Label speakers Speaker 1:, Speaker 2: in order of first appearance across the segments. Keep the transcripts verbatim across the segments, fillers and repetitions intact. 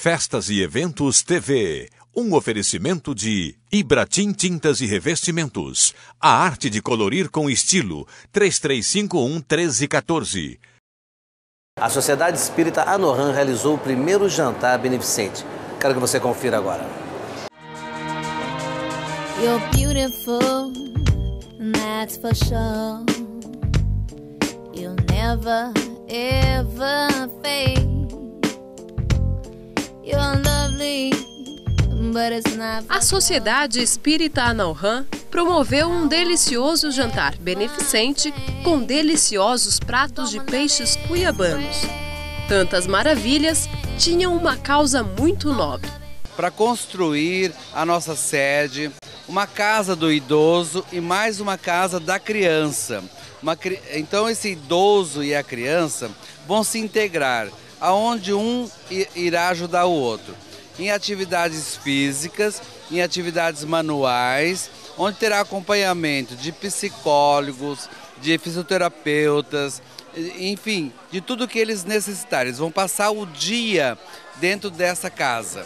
Speaker 1: Festas e Eventos T V. Um oferecimento de Ibratim Tintas e Revestimentos. A arte de colorir com estilo. três três cinco um, um três um quatro.
Speaker 2: A Sociedade Espírita Anoram realizou o primeiro jantar beneficente. Quero que você confira agora.
Speaker 3: You're beautiful, that's for sure. You'll never, ever fade. You're lovely, but it's not.
Speaker 4: A Sociedade Espírita Anoram promoveu um delicioso jantar beneficente com deliciosos pratos de peixes cuiabanos. Tantas maravilhas tinham uma causa muito nobre.
Speaker 5: Para construir a nossa sede, uma casa do idoso e mais uma casa da criança. Uma, então esse idoso e a criança vão se integrar, aonde um irá ajudar o outro. Em atividades físicas, em atividades manuais, onde terá acompanhamento de psicólogos, de fisioterapeutas, enfim, de tudo que eles necessitarem. Eles vão passar o dia dentro dessa casa.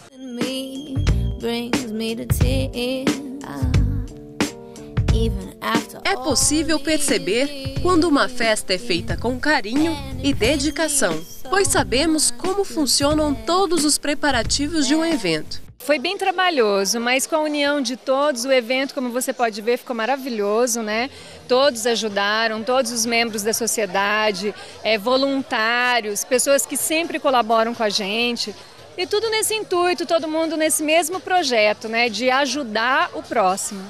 Speaker 4: É possível perceber quando uma festa é feita com carinho e dedicação, pois sabemos como funcionam todos os preparativos de um evento.
Speaker 6: Foi bem trabalhoso, mas com a união de todos, o evento, como você pode ver, ficou maravilhoso, né? Todos ajudaram, todos os membros da sociedade, é, voluntários, pessoas que sempre colaboram com a gente. E tudo nesse intuito, todo mundo nesse mesmo projeto, né? De ajudar o próximo.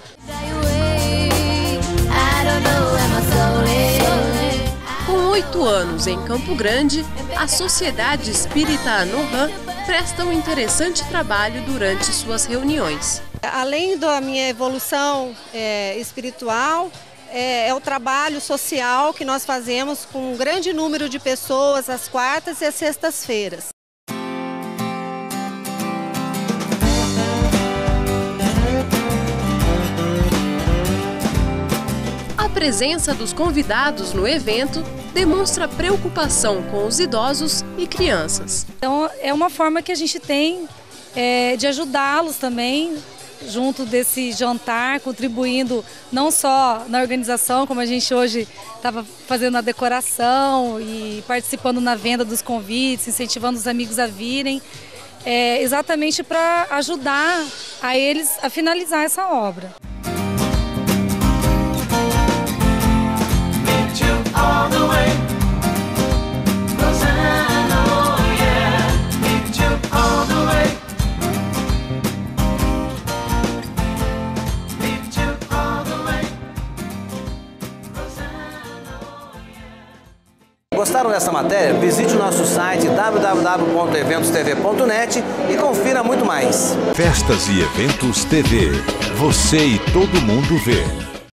Speaker 4: Com oito anos em Campo Grande, a Sociedade Espírita Anoram presta um interessante trabalho durante suas reuniões.
Speaker 7: Além da minha evolução é, espiritual, é, é o trabalho social que nós fazemos com um grande número de pessoas às quartas e às sextas-feiras.
Speaker 4: A presença dos convidados no evento demonstra preocupação com os idosos e crianças.
Speaker 8: Então é uma forma que a gente tem é, de ajudá-los também, junto desse jantar, contribuindo não só na organização, como a gente hoje estava fazendo a decoração e participando na venda dos convites, incentivando os amigos a virem, é, exatamente para ajudar a eles a finalizar essa obra.
Speaker 2: Gostaram dessa matéria? Visite o nosso site w w w ponto eventos t v ponto net e confira muito mais.
Speaker 1: Festas e Eventos T V. Você e todo mundo vê.